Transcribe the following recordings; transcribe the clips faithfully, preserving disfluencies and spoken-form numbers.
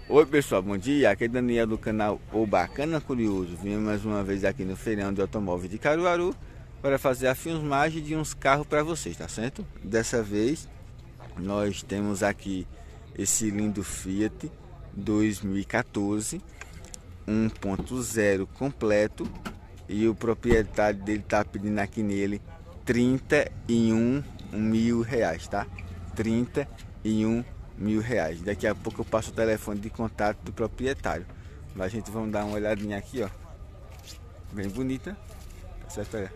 Oi pessoal, bom dia, aqui é Daniel do canal O Bacana Curioso. Vim mais uma vez aqui no feirão de automóveis de Caruaru para fazer a filmagem de uns carros para vocês, tá certo? Dessa vez nós temos aqui esse lindo Fiat dois mil e quatorze um ponto zero completo, e o proprietário dele tá pedindo aqui nele trinta e um mil reais, tá? trinta e um mil reais. Daqui a pouco eu passo o telefone de contato do proprietário. Mas a gente vamos dar uma olhadinha aqui, ó. Bem bonita, tá certo? Olha.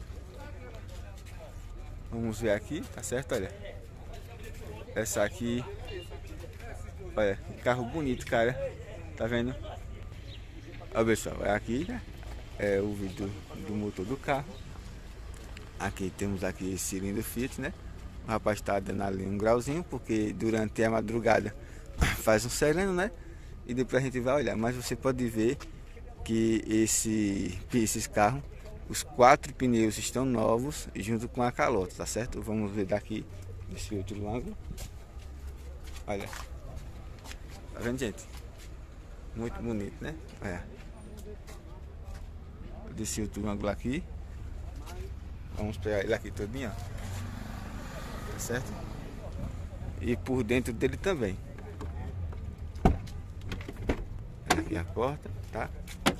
Vamos ver aqui, tá certo? Olha. Essa aqui, olha, que carro bonito, cara. Tá vendo? Olha pessoal, é aqui, né? É o vídeo do motor do carro. Aqui temos aqui esse cilindro Fiat, né? O rapaz está dando ali um grauzinho, porque durante a madrugada faz um sereno, né? E depois a gente vai olhar. Mas você pode ver que esse, esses carros, os quatro pneus estão novos junto com a calota, tá certo? Vamos ver daqui desse outro ângulo. Olha. Tá vendo, gente? Muito bonito, né? Olha. Desse outro ângulo aqui. Vamos pegar ele aqui todinho, ó. Certo? E por dentro dele também. Aqui a porta, tá?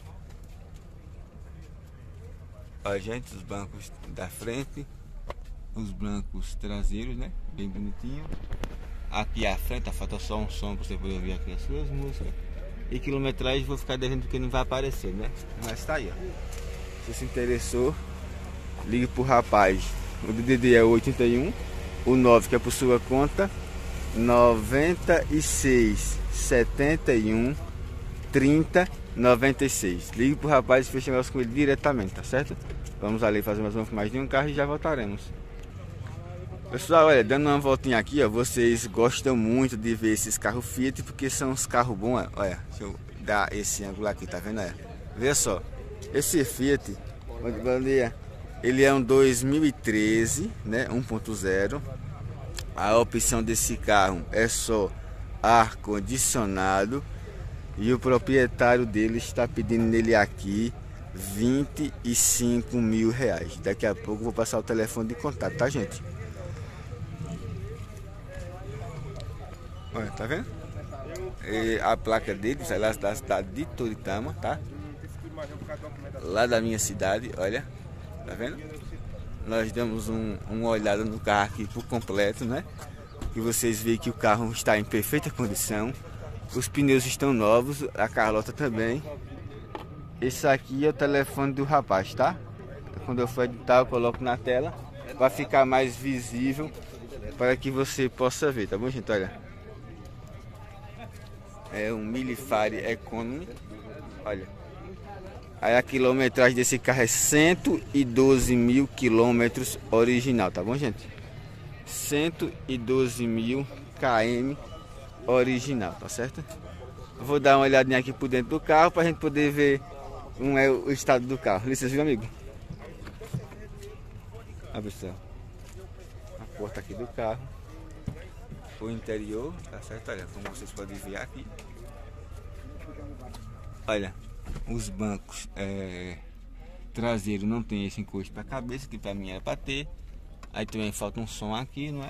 Olha, gente, os bancos da frente, os bancos traseiros, né? Bem bonitinho. Aqui à frente, falta só um som para você poder ouvir aqui as suas músicas. E quilometragem vou ficar devendo porque não vai aparecer, né? Mas tá aí, ó. Se se interessou, ligue pro rapaz. O D D D é oito um, o nove que é por sua conta, noventa e seis, setenta e um, trinta, noventa e seis. Ligue pro rapaz e feche negócio com ele diretamente, tá certo? Vamos ali fazer mais uma filmagem de um carro e já voltaremos. Pessoal, olha, dando uma voltinha aqui, ó, vocês gostam muito de ver esses carros Fiat porque são uns carros bons, ó. Olha, deixa eu dar esse ângulo aqui, tá vendo? Olha, vê só, esse Fiat, bom dia. Ele é um dois mil e treze, né, um ponto zero. A opção desse carro é só ar condicionado e o proprietário dele está pedindo nele aqui vinte e cinco mil reais. Daqui a pouco eu vou passar o telefone de contato, tá, gente? Olha, tá vendo? E a placa dele sai lá da cidade de Toritama, tá? Lá da minha cidade, olha. Tá vendo? Nós damos um, uma olhada no carro aqui por completo, né? E vocês veem que o carro está em perfeita condição. Os pneus estão novos, a carlota também. Esse aqui é o telefone do rapaz, tá? Quando eu for editar eu coloco na tela para ficar mais visível, para que você possa ver, tá bom, gente? Olha. É um Milifare Economy. Olha. Aí a quilometragem desse carro é cento e doze mil quilômetros original, tá bom, gente? cento e doze mil quilômetros original, tá certo? Vou dar uma olhadinha aqui por dentro do carro pra gente poder ver como é o estado do carro. Licença, viu, amigo? Olha, pessoal, a porta aqui do carro, o interior, tá certo? Olha, como vocês podem ver aqui. Olha. Os bancos é, traseiros não tem esse encosto para a cabeça, que para mim era para ter. Aí também falta um som aqui, não é?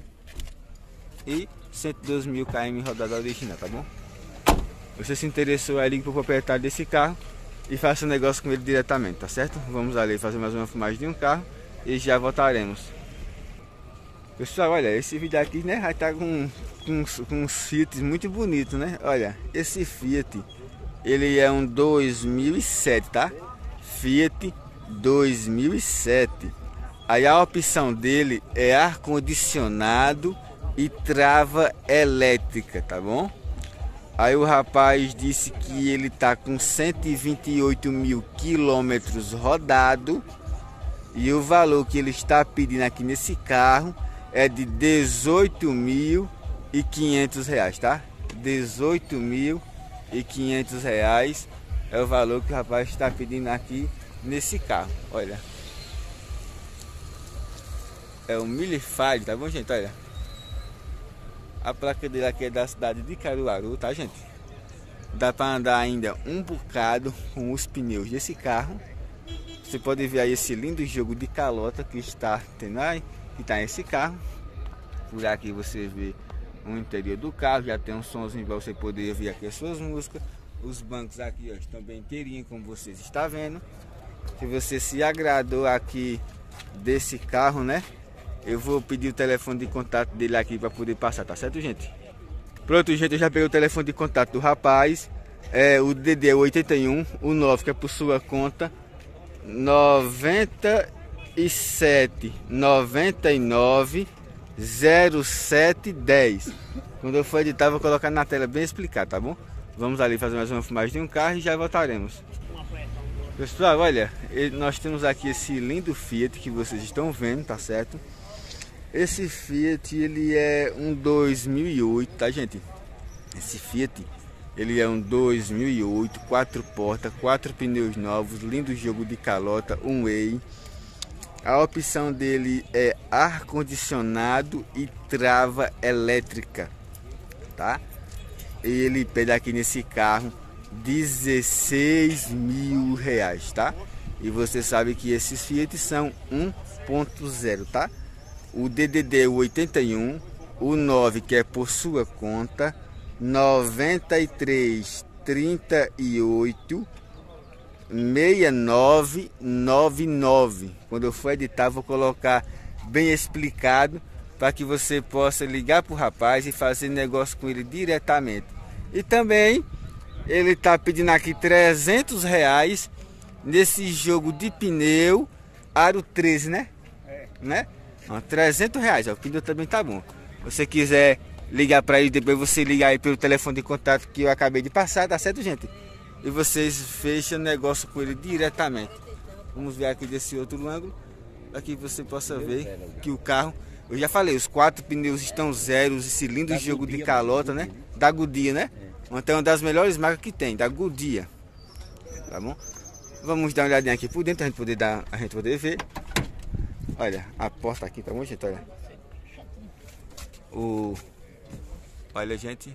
E cento e doze mil quilômetros rodada original, tá bom? Você se interessou, aí ligue para o proprietário desse carro e faça um negócio com ele diretamente, tá certo? Vamos ali fazer mais uma filmagem de um carro e já voltaremos. Pessoal, olha, esse vídeo aqui, né, vai estar com, com, com uns Fiat muito bonitos, né? Olha, esse Fiat, ele é um dois mil e sete, tá? Fiat dois mil e sete. Aí a opção dele é ar condicionado e trava elétrica, tá bom? Aí o rapaz disse que ele tá com cento e vinte e oito mil quilômetros rodado e o valor que ele está pedindo aqui nesse carro é de dezoito mil e quinhentos reais, tá? dezoito mil e quinhentos reais é o valor que o rapaz está pedindo aqui nesse carro. Olha, é o Milifare, tá bom, gente? Olha, a placa dele aqui é da cidade de Caruaru, tá, gente? dá para andar ainda um bocado com os pneus desse carro. Você pode ver aí esse lindo jogo de calota que está tendo aí, que está nesse carro. Por aqui você vê o interior do carro, já tem um somzinho para você poder ouvir aqui as suas músicas. Os bancos aqui ó, estão bem inteirinhos, como vocês estão vendo. Se você se agradou aqui desse carro, né? Eu vou pedir o telefone de contato dele aqui para poder passar, tá certo, gente? Pronto, gente, eu já peguei o telefone de contato do rapaz. É o D D é oitenta e um, o nove que é por sua conta. noventa e sete, noventa e nove, zero sete dez. Quando eu for editar, vou colocar na tela bem explicado, tá bom? Vamos ali fazer mais uma filmagem de um carro e já voltaremos. Pessoal, olha, nós temos aqui esse lindo Fiat que vocês estão vendo, tá certo? Esse Fiat, ele é um dois mil e oito, tá, gente? Esse Fiat, ele é um dois mil e oito, quatro portas, quatro pneus novos, lindo jogo de calota, um Way. A opção dele é ar-condicionado e trava elétrica, tá? E ele pede aqui nesse carro dezesseis mil reais, tá? E você sabe que esses Fiat são um ponto zero, tá? O D D D é o oitenta e um, o nove que é por sua conta, noventa e três, trinta e oito, sessenta e nove, noventa e nove. Quando eu for editar, vou colocar bem explicado para que você possa ligar para o rapaz e fazer negócio com ele diretamente. E também ele está pedindo aqui trezentos reais nesse jogo de pneu aro treze, né? É. Né? Ó, trezentos reais, ó, o pneu também tá bom. Se você quiser ligar para ele, depois você ligar aí pelo telefone de contato que eu acabei de passar, tá certo, gente? E vocês fecham negócio com ele diretamente. Vamos ver aqui desse outro ângulo, para que você possa ver que o carro, eu já falei, os quatro pneus estão zeros, esse lindo jogo de calota, né? Da Goodyear, né? Então é uma das melhores marcas que tem, da Goodyear. Tá bom? Vamos dar uma olhadinha aqui por dentro, a gente poder dar, a gente poder ver. Olha, a porta aqui, tá bom, gente? Olha. O Olha, gente.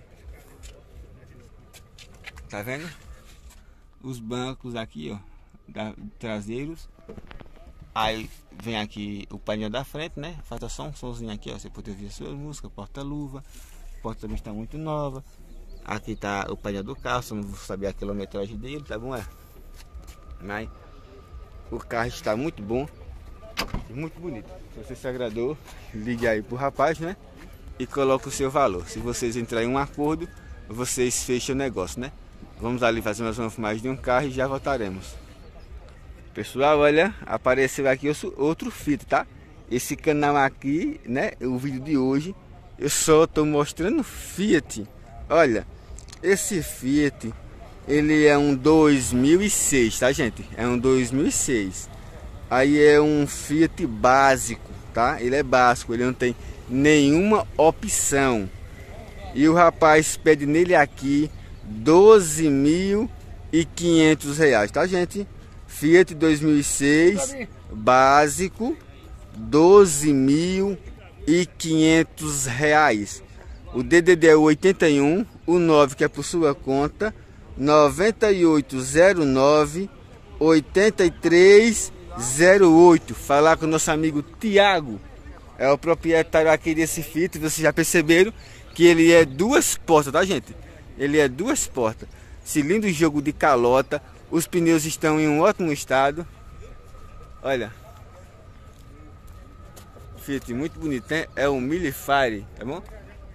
Tá vendo? Os bancos aqui, ó, da, traseiros. Aí vem aqui o painel da frente, né? Falta só um somzinho aqui, ó, você pode ouvir a sua música, porta-luva. A porta também está muito nova. Aqui tá o painel do carro, só não vou saber a quilometragem dele, tá bom? É. Mas o carro está muito bom, muito bonito. Se você se agradou, ligue aí pro rapaz, né? E coloca o seu valor. Se vocês entrarem em um acordo, vocês fecham o negócio, né? Vamos ali fazer mais uma filmagem de um carro e já voltaremos. Pessoal, olha, apareceu aqui outro Fiat, tá? Esse canal aqui, né? O vídeo de hoje, eu só tô mostrando Fiat. Olha, esse Fiat, ele é um dois mil e seis, tá, gente? É um dois mil e seis. Aí é um Fiat básico, tá? Ele é básico, ele não tem nenhuma opção. E o rapaz pede nele aqui doze mil e quinhentos reais, tá, gente? Fiat dois mil e seis básico, doze mil e quinhentos reais. O D D D é o oitenta e um, o nove que é por sua conta, noventa e oito, zero nove, oitenta e três, zero oito. Falar com o nosso amigo Tiago, é o proprietário aqui desse Fiat. Vocês já perceberam que ele é duas portas, tá, gente? Ele é duas portas, cilindro jogo de calota, os pneus estão em um ótimo estado. Olha, Fiat muito bonito, né? É um Millefire, tá bom?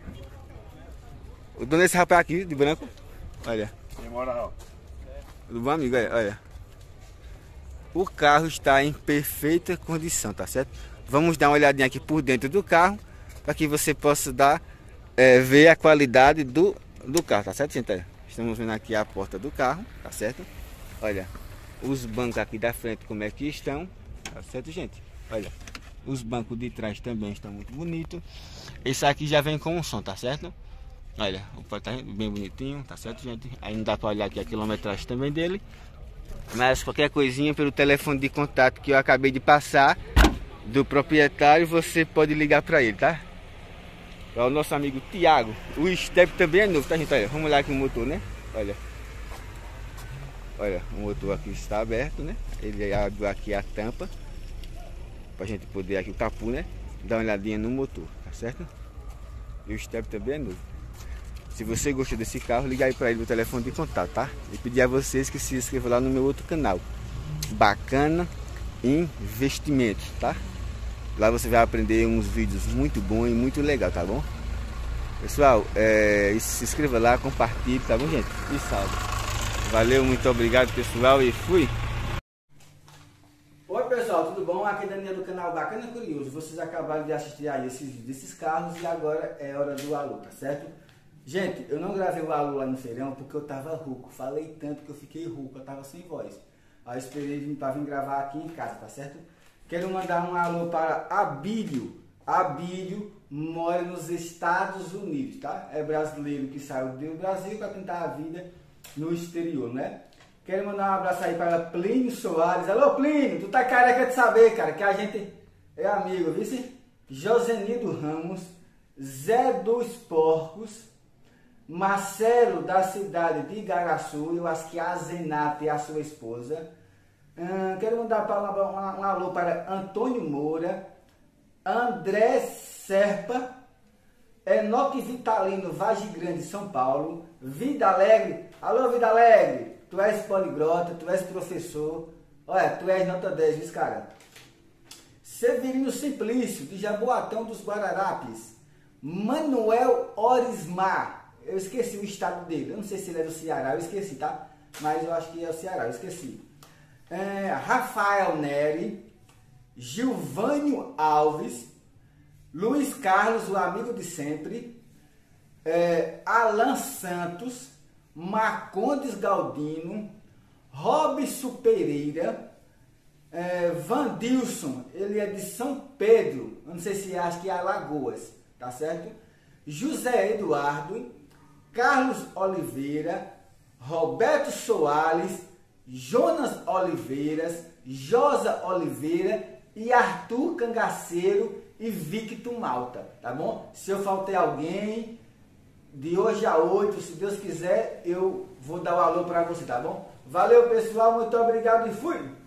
O dono desse rapaz aqui, de branco, olha. Do bom amigo, olha, olha. O carro está em perfeita condição, tá certo? Vamos dar uma olhadinha aqui por dentro do carro, para que você possa dar, é, ver a qualidade do, do carro, tá certo, gente? Estamos vendo aqui a porta do carro, tá certo? Olha, os bancos aqui da frente como é que estão, tá certo, gente? Olha, os bancos de trás também estão muito bonitos. Esse aqui já vem com um som, tá certo? Olha, o porta tá bem bonitinho, tá certo, gente? Aí não dá para olhar aqui a quilometragem também dele. Mas qualquer coisinha pelo telefone de contato que eu acabei de passar do proprietário, você pode ligar para ele, tá? É o nosso amigo Tiago. O step também é novo, tá, gente? Olha, vamos olhar aqui o motor, né? Olha. Olha, o motor aqui está aberto, né? Ele abriu aqui a tampa pra gente poder aqui o capô, né? Dar uma olhadinha no motor, tá certo? E o step também é novo. Se você gostou desse carro, liga aí para ele no telefone de contato, tá? E pedir a vocês que se inscrevam lá no meu outro canal, Bacana Investimentos, tá? Lá você vai aprender uns vídeos muito bons e muito legal, tá bom? Pessoal, é, se inscreva lá, compartilhe, tá bom, gente? E salve. Valeu, muito obrigado, pessoal, e fui! Oi pessoal, tudo bom? Aqui é Daniel do canal Bacana Curioso. Vocês acabaram de assistir aí esses vídeos desses carros e agora é hora do alô, tá certo? Gente, eu não gravei o alô lá no feirão porque eu tava rouco. Falei tanto que eu fiquei rouco, eu tava sem voz. Aí eu esperei para vir gravar aqui em casa, tá certo? Quero mandar um alô para Abílio. Abílio mora nos Estados Unidos, tá? É brasileiro que saiu do Brasil para tentar a vida no exterior, né? Quero mandar um abraço aí para Plínio Soares. Alô, Plínio, tu tá careca de saber, cara, que a gente é amigo, viu? Josenildo Ramos, Zé dos Porcos, Marcelo da cidade de Igaraçu, eu acho que a Zenata e a sua esposa. Hum, quero mandar para um, um, um alô para Antônio Moura, André Serpa, Enoque Vitalino, Vagem Grande, São Paulo, Vida Alegre. Alô, Vida Alegre, tu és poliglota, tu és professor, olha, tu és nota dez, viu, cara? Severino Simplício, de Jaboatão dos Guararapes, Manuel Orismar, eu esqueci o estado dele, eu não sei se ele é do Ceará, eu esqueci, tá? Mas eu acho que é o Ceará, eu esqueci. É, Rafael Neri, Gilvânio Alves, Luiz Carlos, o amigo de sempre, é, Alan Santos, Marcondes Galdino, Robson Pereira, é, Vandilson, ele é de São Pedro, eu não sei se acho que é Alagoas, tá certo? José Eduardo, Carlos Oliveira, Roberto Soares, Jonas Oliveiras, Josa Oliveira e Arthur Cangaceiro e Victor Malta, tá bom? Se eu faltei alguém, de hoje a oito, se Deus quiser, eu vou dar o alô para você, tá bom? Valeu, pessoal, muito obrigado e fui!